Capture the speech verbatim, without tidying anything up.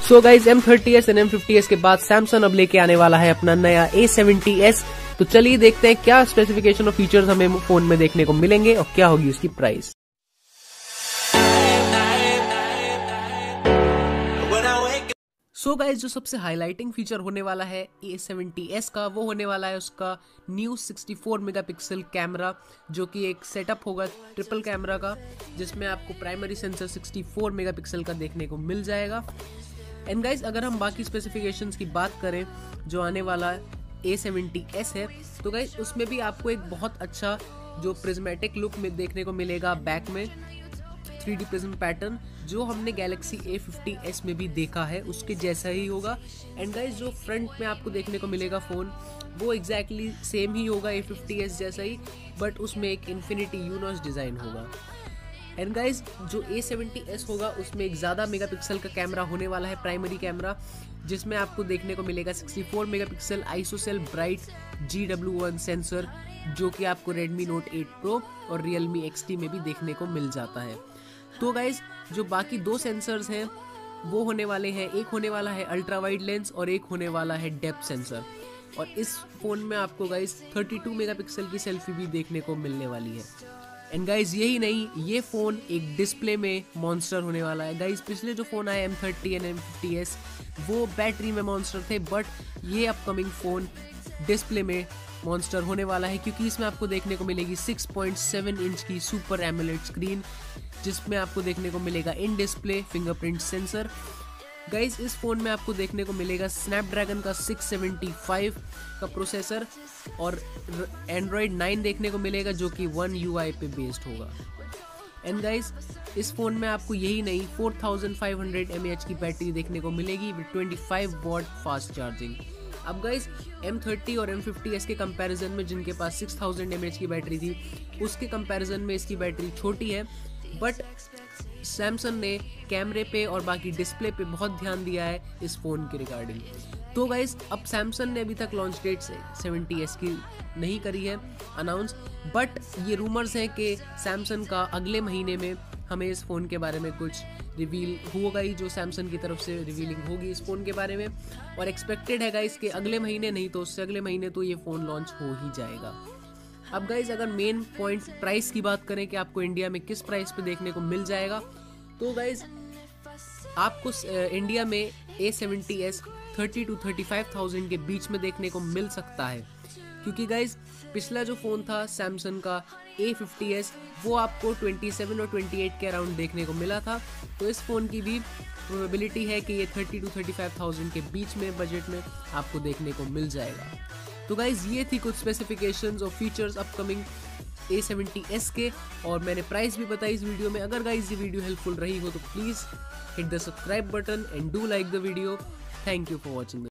So guys M thirty S and M fifty S के बाद Samsung अब लेके आने वाला है अपना नया ए सेवेंटी एस। तो चलिए देखते हैं क्या स्पेसिफिकेशन और फीचर्स हमें फोन में देखने को मिलेंगे और क्या होगी उसकी प्राइस। सो so गाइज जो सबसे हाईलाइटिंग फीचर होने वाला है ए सेवेंटी एस का वो होने वाला है उसका new sixty four megapixel camera, जो कि एक सेटअप होगा ट्रिपल कैमरा का, जिसमें आपको primary sensor sixty four megapixel का देखने को मिल जाएगा। एंड गाइज अगर हम बाकी स्पेसिफिकेशंस की बात करें जो आने वाला ए सेवेंटी एस है, तो गाइज उसमें भी आपको एक बहुत अच्छा जो प्रिज्मेटिक लुक में देखने को मिलेगा, बैक में थ्री डी प्रिज्म पैटर्न जो हमने गैलेक्सी ए फिफ्टी एस में भी देखा है उसके जैसा ही होगा। एंड गाइज जो फ्रंट में आपको देखने को मिलेगा फ़ोन वो एग्जैक्टली सेम ही होगा ए फिफ्टी एस जैसा ही, बट उसमें एक इन्फिनिटी यूनॉस डिज़ाइन होगा। एंड गाइज जो ए सेवेंटी एस होगा उसमें एक ज़्यादा मेगापिक्सल का कैमरा होने वाला है, प्राइमरी कैमरा, जिसमें आपको देखने को मिलेगा sixty four megapixel ISOCELL bright G W one sensor, जो कि आपको रेडमी नोट एट प्रो और रियलमी एक्स टी में भी देखने को मिल जाता है। तो गाइज जो बाकी दो सेंसर्स हैं वो होने वाले हैं, एक होने वाला है अल्ट्रा वाइड लेंस और एक होने वाला है डेप्थ सेंसर। और इस फ़ोन में आपको गाइज थर्टी टू मेगापिक्सल की सेल्फी भी देखने को मिलने वाली है। एंड गाइज यही नहीं, ये फ़ोन एक डिस्प्ले में मॉन्स्टर होने वाला है। गाइज पिछले जो फ़ोन आए M thirty and M fifty S वो बैटरी में मॉन्स्टर थे, बट ये अपकमिंग फ़ोन डिस्प्ले में मॉन्स्टर होने वाला है, क्योंकि इसमें आपको देखने को मिलेगी सिक्स पॉइंट सेवन इंच की सुपर एमोलेड स्क्रीन, जिसमें आपको देखने को मिलेगा in display fingerprint sensor. Guys इस फ़ोन में आपको देखने को मिलेगा स्नैपड्रैगन का सिक्स सेवेंटी फाइव का प्रोसेसर और एंड्रॉयड नाइन देखने को मिलेगा, जो कि वन यू आई पे बेस्ड होगा। एंड गाइज इस फ़ोन में आपको यही नहीं four thousand five hundred M A H की बैटरी देखने को मिलेगी with twenty five watt fast charging. अब गाइज एम थर्टी और एम फिफ्टी एस के कंपैरिजन में जिनके पास six thousand M A H की बैटरी थी, उसके कंपैरिजन में इसकी बैटरी छोटी है, बट सैमसंग ने कैमरे पे और बाकी डिस्प्ले पे बहुत ध्यान दिया है इस फ़ोन के रिगार्डिंग। तो गाइज अब सैमसंग ने अभी तक लॉन्च डेट सेवेंटी एस की नहीं करी है अनाउंस, बट ये रूमर्स हैं कि सैमसंग का अगले महीने में हमें इस फ़ोन के बारे में कुछ रिवील होगा ही, जो सैमसंग की तरफ से रिवीलिंग होगी इस फ़ोन के बारे में। और एक्सपेक्टेड है गाइज कि अगले महीने नहीं तो उससे अगले महीने तो ये फ़ोन लॉन्च हो ही जाएगा। अब गाइज अगर मेन पॉइंट प्राइस की बात करें कि आपको इंडिया में किस प्राइस पे देखने को मिल जाएगा, तो गाइज आपको इंडिया में A seventy S thirty two thirty five thousand के बीच में देखने को मिल सकता है, क्योंकि गाइज पिछला जो फ़ोन था सैमसंग का ए फिफ्टी एस वो आपको ट्वेंटी सेवन और ट्वेंटी एट के अराउंड देखने को मिला था। तो इस फ़ोन की भी प्रोबेबिलिटी है कि ये thirty two thirty five thousand के बीच में बजट में आपको देखने को मिल जाएगा। तो गाइज ये थी कुछ स्पेसिफिकेशंस और features upcoming A seventy S के, और मैंने प्राइस भी बताई इस वीडियो में। अगर गाइज ये वीडियो हेल्पफुल रही हो तो please hit the subscribe button and do like the video. Thank you for watching.